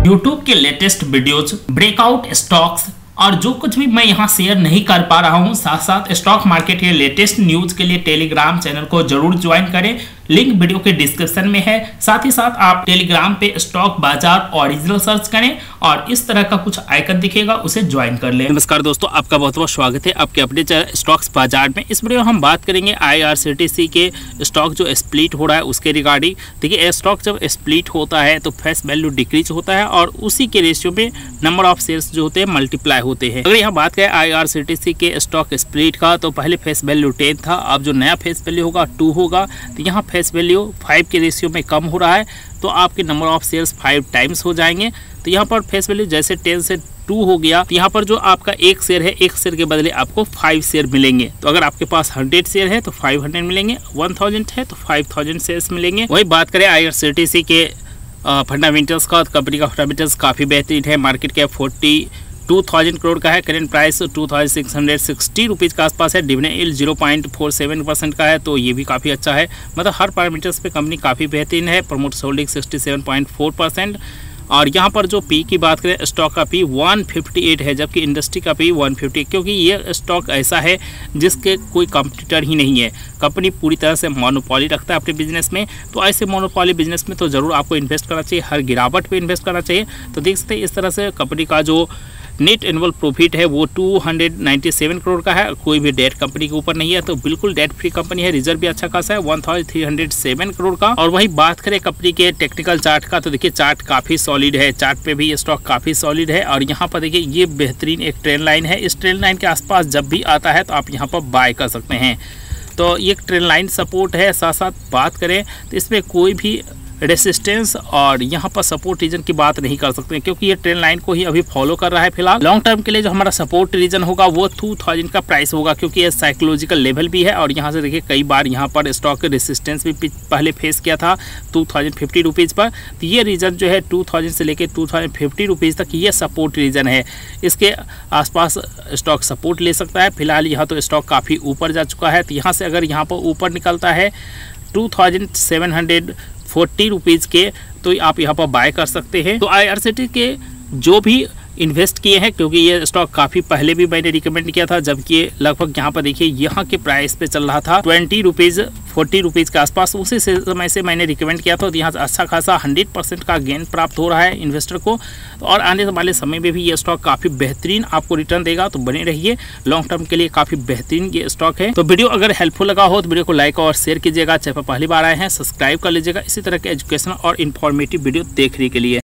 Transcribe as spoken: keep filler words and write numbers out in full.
YouTube के latest videos, breakout stocks और जो कुछ भी मैं यहाँ शेयर नहीं कर पा रहा हूँ, साथ साथ स्टॉक मार्केट के लेटेस्ट न्यूज के लिए टेलीग्राम चैनल को जरूर ज्वाइन करें। लिंक वीडियो के डिस्क्रिप्शन में है। साथ ही साथ आप टेलीग्राम पे स्टॉक बाजार ओरिजिनल सर्च करें और इस तरह का कुछ आइकन दिखेगा, उसे ज्वाइन कर लें। नमस्कार दोस्तों, आपका बहुत बहुत स्वागत है आपके अपडेट स्टॉक्स बाजार में। इस वीडियो में हम बात करेंगे आईआरसीटीसी के स्टॉक जो स्प्लिट हो रहा है उसके रिगार्डिंग। देखिए, स्टॉक जब स्प्लिट होता है तो फेस वैल्यू डिक्रीज होता है और उसी के रेशियो में नंबर ऑफ शेयर्स जो होते हैं मल्टीप्लाई होते हैं। अगर यहाँ बात करें आईआरसीटीसी के स्टॉक स्प्लिट का, तो पहले फेस वैल्यू टेन था, अब जो नया फेस वैल्यू होगा टू होगा। तो यहाँ फेस वैल्यू फाइव के रेशियो में कम हो रहा है तो आपके number of shares five times हो जाएंगे। तो यहाँ पर फेस वैल्यू जैसे टेन से टू हो गया तो यहाँ पर जो आपका एक शेयर है, एक शेयर के बदले आपको फाइव शेयर मिलेंगे। तो अगर आपके पास हंड्रेड शेयर है तो फाइव हंड्रेड मिलेंगे, वन थाउजेंड है तो फाइव थाउजेंड शेयर्स मिलेंगे। वही बात करें आईआरसीटीसी के फंडामेंटल्स का, तो कंपनी का फंडामेंटल्स काफ़ी बेहतरीन है। Market cap forty two thousand crore का है, current price two thousand six hundred sixty rupees के आसपास है। Dividend yield zero point four seven percent का है, तो ये भी काफ़ी अच्छा है। मतलब हर पैरामीटर्स पे कंपनी काफ़ी बेहतरीन है। Promoters holding sixty seven point four percent. और यहाँ पर जो पी की बात करें, स्टॉक का पी वन फिफ्टी एट है, जबकि इंडस्ट्री का पी वन फिफ्टी, क्योंकि ये स्टॉक ऐसा है जिसके कोई कंपटीटर ही नहीं है। कंपनी पूरी तरह से मोनोपोली रखता है अपने बिजनेस में, तो ऐसे मोनोपोली बिजनेस में तो ज़रूर आपको इन्वेस्ट करना चाहिए, हर गिरावट पे इन्वेस्ट करना चाहिए। तो देख सकते हैं इस तरह से कंपनी का जो नेट एनुअल प्रॉफिट है वो two hundred ninety seven crore का है। कोई भी डेट कंपनी के ऊपर नहीं है, तो बिल्कुल डेट फ्री कंपनी है। रिजर्व भी अच्छा खासा है, one thousand three hundred seven crore का। और वही बात करें कंपनी के टेक्निकल चार्ट का, तो देखिए चार्ट काफ़ी सॉलिड है। चार्ट पे भी ये स्टॉक काफ़ी सॉलिड है और यहाँ पर देखिए ये बेहतरीन एक ट्रेंड लाइन है। इस ट्रेंड लाइन के आसपास जब भी आता है तो आप यहाँ पर बाय कर सकते हैं। तो ये ट्रेंड लाइन सपोर्ट है। साथ साथ बात करें तो इसमें कोई भी रेसिस्टेंस और यहाँ पर सपोर्ट रीजन की बात नहीं कर सकते, क्योंकि ये ट्रेंड लाइन को ही अभी फॉलो कर रहा है फिलहाल। लॉन्ग टर्म के लिए जो हमारा सपोर्ट रीजन होगा वो टू थाउजेंड का प्राइस होगा, क्योंकि ये साइकोलॉजिकल लेवल भी है। और यहाँ से देखिए कई बार यहाँ पर स्टॉक रेसिस्टेंस भी पहले फेस किया था टू थाउजेंड फिफ्टी रुपीज़ पर। तो ये रीजन जो है टू थाउजेंड से लेकर टू थाउजेंड फिफ्टी रुपीज़ तक ये सपोर्ट रीजन है। इसके आसपास स्टॉक सपोर्ट ले सकता है। फिलहाल यहाँ तो स्टॉक काफ़ी ऊपर जा चुका है, तो यहाँ से अगर यहाँ पर ऊपर निकलता है two thousand seven hundred forty rupees के, तो आप यहाँ पर बाय कर सकते हैं। तो आईआरसीटी के जो भी इन्वेस्ट किए हैं, क्योंकि ये स्टॉक काफ़ी पहले भी मैंने रिकमेंड किया था, जबकि लगभग यहाँ पर देखिए यहाँ के प्राइस पे चल रहा था ट्वेंटी रुपीज़ फोर्टी रुपीज़ के आसपास। उसी समय से मैंने रिकमेंड किया था, तो यहाँ से अच्छा खासा हंड्रेड परसेंट का गेन प्राप्त हो रहा है इन्वेस्टर को। और आने वाले समय में भी ये स्टॉक काफ़ी बेहतरीन आपको रिटर्न देगा, तो बने रहिए। लॉन्ग टर्म के लिए काफ़ी बेहतरीन ये स्टॉक है। तो वीडियो अगर हेल्पफुल लगा हो तो वीडियो को लाइक और शेयर कीजिएगा। चैनल पर पहली बार आए हैं सब्सक्राइब कर लीजिएगा इसी तरह के एजुकेशनल और इन्फॉर्मेटिव वीडियो देखने के लिए।